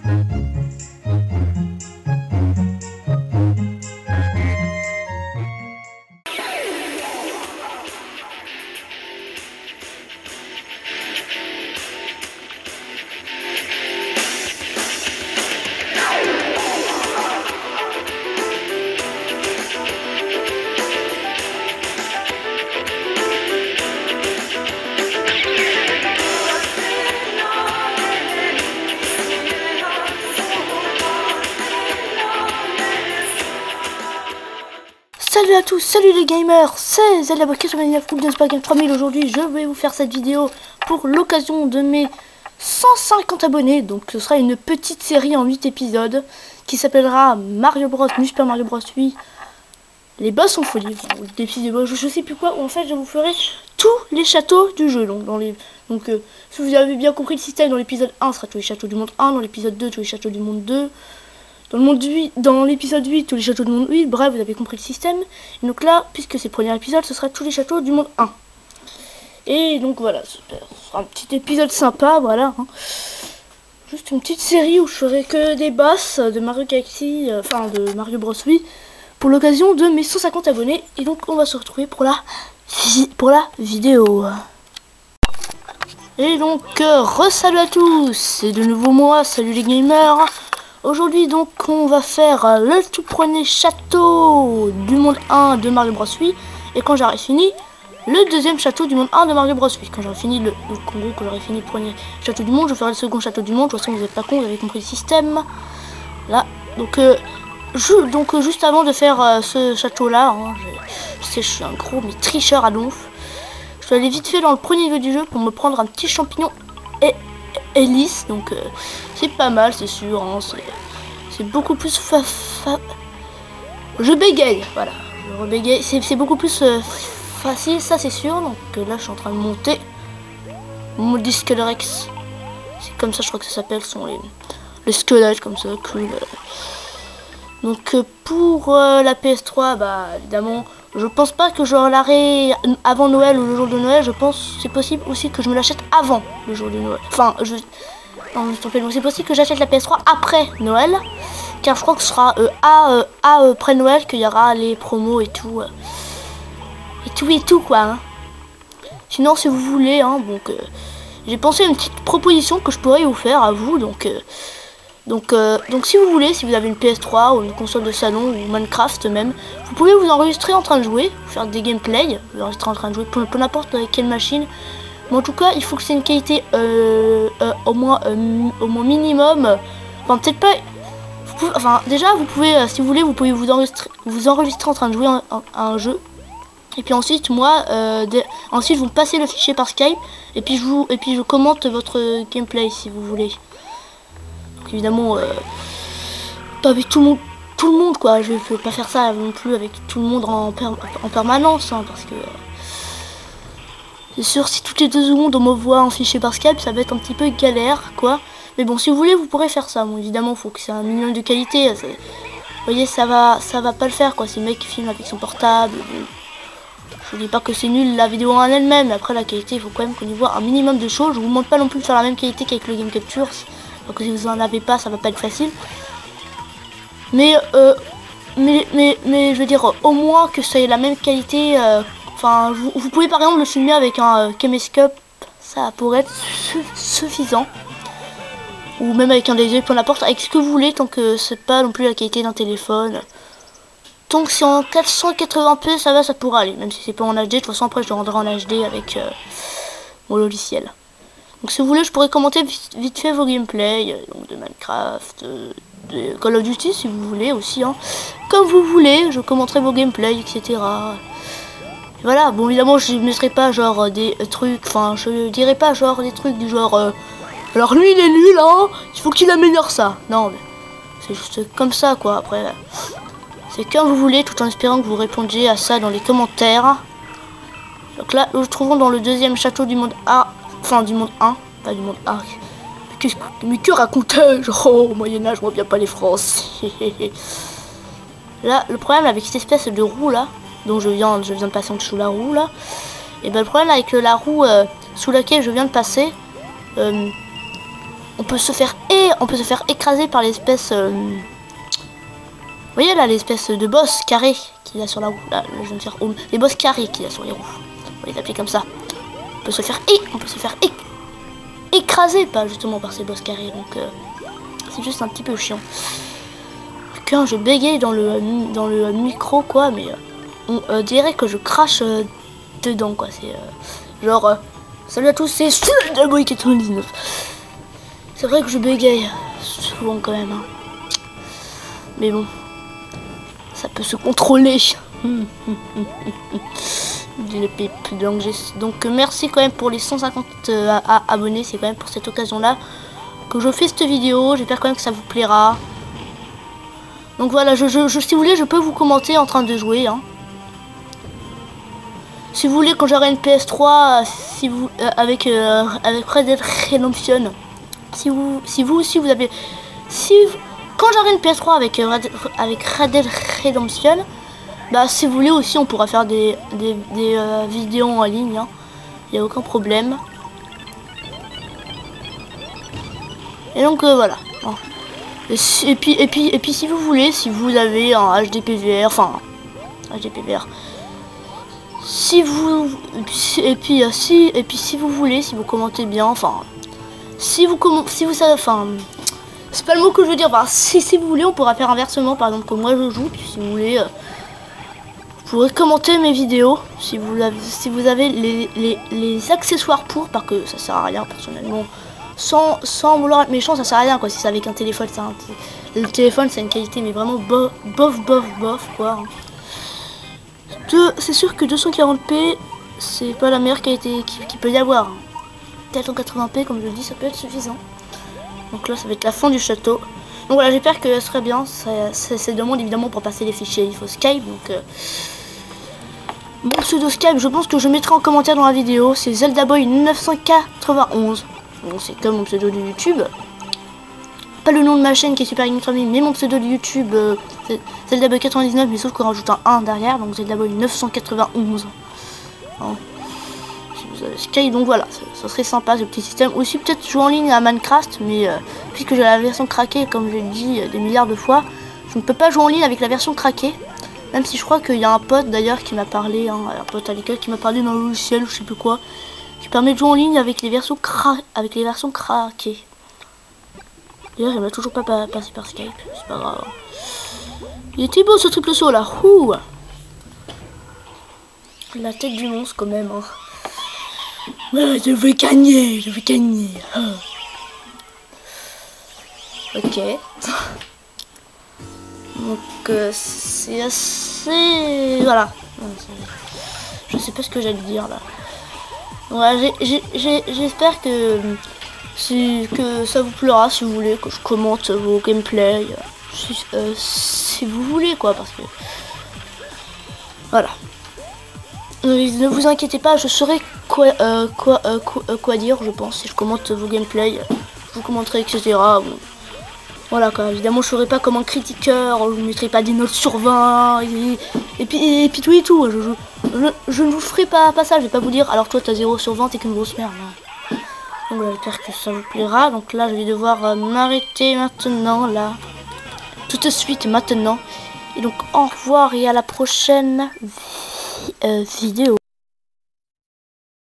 Salut à tous, salut les gamers, c'est Zelda89 Coupe de Spaghetti 3000. Aujourd'hui je vais vous faire cette vidéo pour l'occasion de mes 150 abonnés. Donc ce sera une petite série en 8 épisodes qui s'appellera Mario Bros, New Super Mario Bros 8. Les boss en folie, enfin, des petits des boss, je sais plus quoi, où en fait je vous ferai tous les châteaux du jeu. Donc, si vous avez bien compris le système, dans l'épisode 1 ce sera tous les châteaux du monde 1, dans l'épisode 2 tous les châteaux du monde 2. Dans l'épisode 8, tous les châteaux du monde 8, bref, vous avez compris le système. Et donc là, puisque c'est le premier épisode, ce sera tous les châteaux du monde 1. Et donc voilà, ce sera un petit épisode sympa, voilà. Hein. Juste une petite série où je ferai que des boss de Mario Galaxy, de Mario Bros 8, pour l'occasion de mes 150 abonnés. Et donc on va se retrouver pour la vidéo. Et donc, re-salut à tous, c'est de nouveau moi, salut les gamers. Aujourd'hui donc on va faire le tout premier château du monde 1 de Mario Bros 8. Et quand j'aurai fini, le deuxième château du monde 1 de Mario Bros 8. Quand j'aurai fini quand j'aurai fini le premier château du monde, je ferai le second château du monde. De toute façon vous n'êtes pas con, vous avez compris le système. Là, donc juste avant de faire ce château là, hein, je suis un gros mais tricheur à donf. Je vais aller vite fait dans le premier niveau du jeu pour me prendre un petit champignon hélice, donc c'est pas mal, c'est sûr, hein, c'est beaucoup plus je bégaye, voilà, je rebégaye, c'est beaucoup plus facile, ça c'est sûr. Donc là je suis en train de monter mon disque Rex, c'est comme ça je crois que ça s'appelle, sont les squelettes comme ça, cool. Donc pour la PS3, bah évidemment je pense pas que je l'aurai avant Noël ou le jour de Noël. Je pense c'est possible aussi que je me l'achète avant le jour de Noël. Enfin, c'est possible que j'achète la PS3 après Noël, car je crois que ce sera après Noël qu'il y aura les promos et tout quoi. Hein. Sinon, si vous voulez, hein, donc j'ai pensé à une petite proposition que je pourrais vous faire à vous. Donc si vous voulez, si vous avez une PS3 ou une console de salon ou Minecraft même, vous pouvez vous enregistrer en train de jouer, faire des gameplays, vous enregistrer en train de jouer peu n'importe quelle machine. Mais en tout cas, il faut que c'est une qualité au moins minimum. Enfin peut-être pas. Déjà vous pouvez, si vous voulez, vous pouvez vous enregistrer en train de jouer à un jeu. Et puis ensuite moi, ensuite vous me passez le fichier par Skype et puis je commente votre gameplay si vous voulez. Évidemment pas avec tout le monde quoi, je peux pas faire ça non plus avec tout le monde en permanence, hein, parce que c'est sûr, si toutes les 2 secondes on m'envoie un fichier par Skype, ça va être un petit peu galère quoi. Mais bon, si vous voulez, vous pourrez faire ça. Bon, évidemment faut que c'est un minimum de qualité, vous voyez, ça va pas le faire quoi, c'est le mec qui filme avec son portable. Bon. Je vous dis pas que c'est nul la vidéo en elle-même, mais après la qualité, il faut quand même qu'on y voit un minimum de choses. Je vous demande pas non plus de faire la même qualité qu'avec le Game Capture. Donc si vous en avez pas, ça va pas être facile. Mais je veux dire au moins que ça ait la même qualité. Enfin, vous pouvez par exemple le filmer avec un caméscope, ça pourrait être suffisant. Ou même avec un laser, peu n'importe, avec ce que vous voulez, tant que c'est pas non plus la qualité d'un téléphone. Tant que c'est en 480p, ça va, ça pourra aller. Même si c'est pas en HD, de toute façon après je le rendrai en HD avec mon logiciel. Donc si vous voulez, je pourrais commenter vite fait vos gameplays, donc de Minecraft, de Call of Duty si vous voulez aussi, hein. Comme vous voulez, je commenterai vos gameplays, etc. Et voilà, bon évidemment je ne mettrai pas genre des trucs, enfin je dirai pas genre des trucs du genre alors lui il est nul hein, il faut qu'il améliore ça. Non mais c'est juste comme ça quoi, après c'est comme vous voulez, tout en espérant que vous répondiez à ça dans les commentaires. Donc là nous nous trouvons dans le deuxième château du monde A. Enfin du monde 1, pas du monde A. Mais que racontais-je? Oh, au Moyen-Âge, moi bien pas les France. Là, le problème avec cette espèce de roue là, dont je viens de passer en dessous la roue là, et ben le problème avec la roue sous laquelle je viens de passer, on peut se faire écraser par l'espèce... vous voyez là, l'espèce de boss carré qu'il a sur la roue. Là, je viens de faire home. Les boss carrés qu'il a sur les roues. On va les appeler comme ça. On peut se faire écraser pas justement par ces boss carrés. Donc c'est juste un petit peu chiant. Quand je bégaye dans le micro quoi, mais on dirait que je crache dedans quoi. C'est genre salut à tous, c'est Boy 99. C'est vrai que je bégaye souvent quand même. Hein. Mais bon, ça peut se contrôler. Dit le pipe. Donc merci quand même pour les 150 abonnés. C'est quand même pour cette occasion là que je fais cette vidéo. J'espère quand même que ça vous plaira. Donc voilà, si vous voulez, je peux vous commenter en train de jouer. Hein. Si vous voulez, quand j'aurai une PS3, avec Red Dead Redemption, quand j'aurai une PS3 avec Red Dead Redemption, bah si vous voulez aussi, on pourra faire des vidéos en ligne. Hein. Il n'y a aucun problème. Et donc voilà. Hein. Et puis si vous voulez, si vous avez un HDPVR, enfin HDPVR, si vous voulez, si vous commentez bien, enfin si vous savez, enfin c'est pas le mot que je veux dire, enfin, si vous voulez, on pourra faire inversement, par exemple comme moi je joue, puis si vous voulez, vous pourrez commenter mes vidéos si vous avez les accessoires pour, parce que ça sert à rien personnellement. Sans vouloir être méchant, ça sert à rien quoi. Si c'est avec un téléphone, le téléphone c'est une qualité mais vraiment bof quoi. C'est sûr que 240p c'est pas la meilleure qualité qu'il peut y avoir. 480p comme je le dis, ça peut être suffisant. Donc là ça va être la fin du château. Donc voilà, j'espère que ce serait bien. C'est demande évidemment pour passer les fichiers, il faut Skype. Donc mon pseudo Skype, je pense que je mettrai en commentaire dans la vidéo. C'est Zeldaboy 991. Bon, c'est comme mon pseudo de YouTube. Pas le nom de ma chaîne qui est Super Game Family, mais mon pseudo de YouTube, c'est Zeldaboy 99, mais sauf qu'on rajoute un 1 derrière, donc Zeldaboy 991. Hein. Si vous avez Skype, donc voilà, ça serait sympa ce petit système. Aussi peut-être jouer en ligne à Minecraft, mais puisque j'ai la version craquée, comme j'ai dit des milliards de fois, je ne peux pas jouer en ligne avec la version craquée. Même si je crois qu'il y a un pote d'ailleurs qui m'a parlé, hein, un pote à l'école qui m'a parlé d'un logiciel, je sais plus quoi, qui permet de jouer en ligne avec les versions craquées. D'ailleurs, il m'a toujours pas passé par Skype, c'est pas grave. Il était beau ce triple saut là. Ouh. La tête du monstre quand même. Hein. Ouais, je vais gagner. Oh. Ok. Donc c'est assez... Voilà. Je sais pas ce que j'allais dire là. Voilà, j'espère que ça vous plaira si vous voulez que je commente vos gameplays. Si vous voulez quoi, parce que... Voilà. Ne vous inquiétez pas, je saurai quoi dire, je pense, si je commente vos gameplays. Je vous commenterai, etc. Bon. Voilà quoi, évidemment je ferai pas comme un critiqueur, je ne mettrai pas des notes sur 20, et puis tout et tout. Je ne vous ferai pas ça, je vais pas vous dire, alors toi t'as 0 sur 20, t'es qu'une grosse merde. Hein. Donc voilà, j'espère que ça vous plaira. Donc là je vais devoir m'arrêter maintenant, là, tout de suite maintenant. Et donc au revoir et à la prochaine vidéo.